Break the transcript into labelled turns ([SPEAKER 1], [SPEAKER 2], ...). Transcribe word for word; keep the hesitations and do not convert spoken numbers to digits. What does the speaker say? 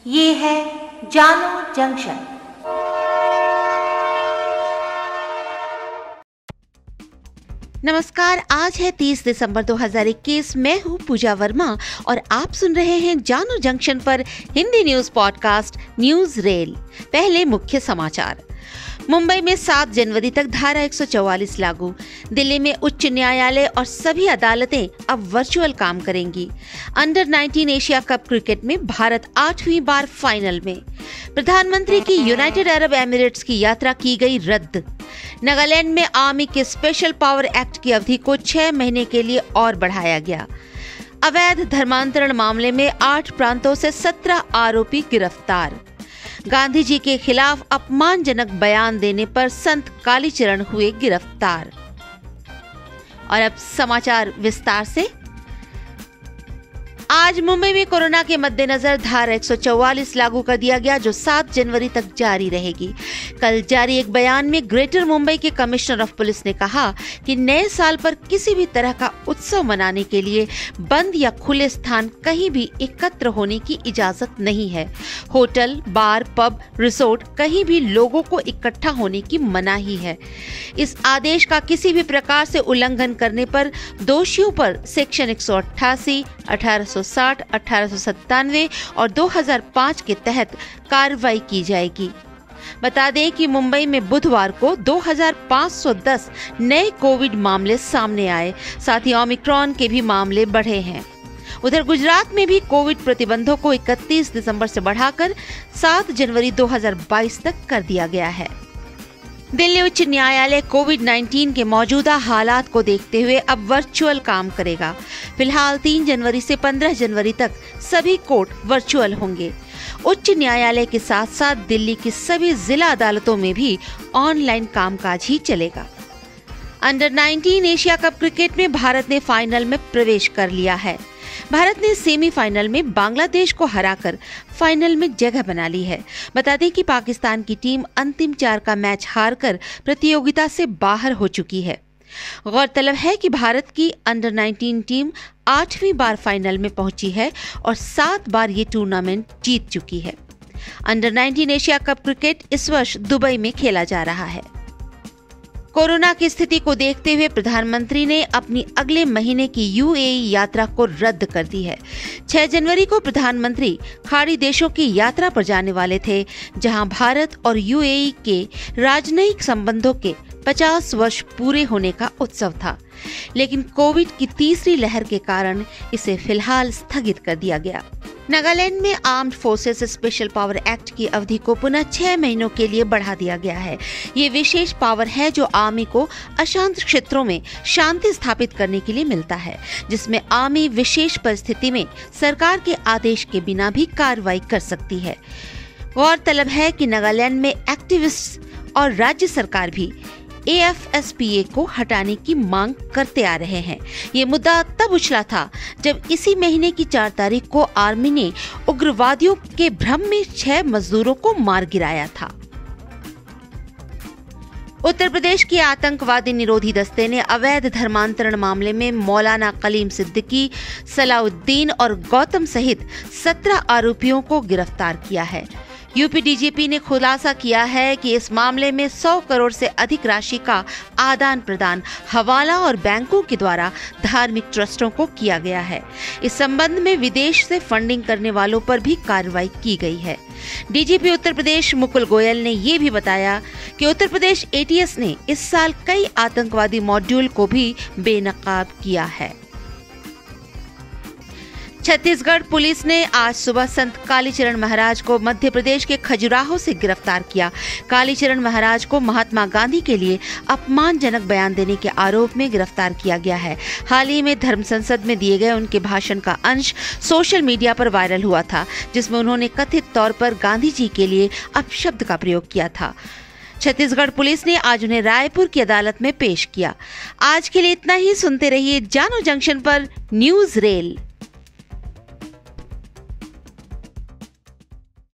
[SPEAKER 1] ये है जानो जंक्शन।
[SPEAKER 2] नमस्कार, आज है तीस दिसंबर दो हज़ार इक्कीस। मैं हूँ पूजा वर्मा और आप सुन रहे हैं जानो जंक्शन पर Hindi news podcast news rail. पहले मुख्य समाचार। मुंबई में सात जनवरी तक धारा एक सौ चौवालीस लागू। दिल्ली में उच्च न्यायालय और सभी अदालतें अब वर्चुअल काम करेंगी। Under nineteen Asia cup cricket में भारत आठवीं बार फाइनल में। प्रधानमंत्री की यूनाइटेड अरब एमिरेट्स की यात्रा की गई रद्द। नागालैंड में आर्मी के स्पेशल पावर एक्ट की अवधि को छह महीने के लिए और बढ़ाया गया। अवैध धर्मांतरण मामले में आठ प्रांतों से सत्रह आरोपी गिरफ्तार। गांधी जी के खिलाफ अपमानजनक बयान देने पर संत कालीचरण हुए गिरफ्तार। और अब समाचार विस्तार से। आज मुंबई में कोरोना के मद्देनजर धारा एक सौ चौवालीस लागू कर दिया गया, जो सात जनवरी तक जारी रहेगी। कल जारी एक बयान में ग्रेटर मुंबई के कमिश्नर ऑफ पुलिस ने कहा कि नए साल पर किसी भी तरह का उत्सव मनाने के लिए बंद या खुले स्थान कहीं भी एकत्र होने की इजाजत नहीं है। होटल, बार, पब, रिसोर्ट कहीं भी लोगों को इकट्ठा होने की मनाही है। इस आदेश का किसी भी प्रकार से उल्लंघन करने पर दोषियों पर सेक्शन एक सौ अट्ठासी, अठारह सौ साठ, अठारह सौ सत्तानवे और दो हज़ार पाँच के तहत कार्रवाई की जाएगी। बता दें कि मुंबई में बुधवार को दो हज़ार पाँच सौ दस नए कोविड मामले सामने आए। साथ ही ओमिक्रॉन के भी मामले बढ़े हैं। उधर गुजरात में भी कोविड प्रतिबंधों को इकतीस दिसंबर से बढ़ाकर सात जनवरी दो हज़ार बाईस तक कर दिया गया है। दिल्ली उच्च न्यायालय कोविड उन्नीस के मौजूदा हालात को देखते हुए अब वर्चुअल काम करेगा। फिलहाल तीन जनवरी से पंद्रह जनवरी तक सभी कोर्ट वर्चुअल होंगे। उच्च न्यायालय के साथ साथ दिल्ली की सभी जिला अदालतों में भी ऑनलाइन कामकाज ही चलेगा। Under nineteen Asia cup cricket में भारत ने फाइनल में प्रवेश कर लिया है। भारत ने सेमीफाइनल में बांग्लादेश को हराकर फाइनल में जगह बना ली है। बता दें कि पाकिस्तान की टीम अंतिम चार का मैच हारकर प्रतियोगिता से बाहर हो चुकी है। गौरतलब है कि भारत की अंडर नाइनटीन टीम आठवीं बार फाइनल में पहुंची है और सात बार ये टूर्नामेंट जीत चुकी है। Under nineteen Asia cup cricket इस वर्ष दुबई में खेला जा रहा है। कोरोना की स्थिति को देखते हुए प्रधानमंत्री ने अपनी अगले महीने की यूएई यात्रा को रद्द कर दी है। छह जनवरी को प्रधानमंत्री खाड़ी देशों की यात्रा पर जाने वाले थे, जहां भारत और यूएई के राजनयिक संबंधों के पचास वर्ष पूरे होने का उत्सव था, लेकिन कोविड की तीसरी लहर के कारण इसे फिलहाल स्थगित कर दिया गया। नागालैंड में armed forces special power act की अवधि को पुनः छह महीनों के लिए बढ़ा दिया गया है। ये विशेष पावर है जो आर्मी को अशांत क्षेत्रों में शांति स्थापित करने के लिए मिलता है, जिसमें आर्मी विशेष परिस्थिति में सरकार के आदेश के बिना भी कार्रवाई कर सकती है। गौरतलब है कि नागालैंड में एक्टिविस्ट और राज्य सरकार भी A F S P A को हटाने की मांग करते आ रहे हैं। ये मुद्दा तब उछला था जब इसी महीने की चार तारीख को आर्मी ने उग्रवादियों के भ्रम में छह मजदूरों को मार गिराया था। उत्तर प्रदेश के आतंकवादी निरोधी दस्ते ने अवैध धर्मांतरण मामले में मौलाना कलीम सिद्दीकी, सलाउद्दीन और गौतम सहित सत्रह आरोपियों को गिरफ्तार किया है। यूपी डी जी पी ने खुलासा किया है कि इस मामले में सौ करोड़ से अधिक राशि का आदान प्रदान हवाला और बैंकों के द्वारा धार्मिक ट्रस्टों को किया गया है। इस संबंध में विदेश से फंडिंग करने वालों पर भी कार्रवाई की गई है। D G P Uttar Pradesh Mukul Goyal ने ये भी बताया कि Uttar Pradesh A T S ने इस साल कई आतंकवादी मॉड्यूल को भी बेनकाब किया है। छत्तीसगढ़ पुलिस ने आज सुबह संत कालीचरण महाराज को मध्य प्रदेश के खजुराहो से गिरफ्तार किया। कालीचरण महाराज को महात्मा गांधी के लिए अपमानजनक बयान देने के आरोप में गिरफ्तार किया गया है। हाल ही में धर्म संसद में दिए गए उनके भाषण का अंश सोशल मीडिया पर वायरल हुआ था, जिसमें उन्होंने कथित तौर पर गांधी जी के लिए अपशब्द का प्रयोग किया था। छत्तीसगढ़ पुलिस ने आज उन्हें रायपुर की अदालत में पेश किया। आज के लिए इतना ही। सुनते रहिए जानो जंक्शन पर न्यूज रेल।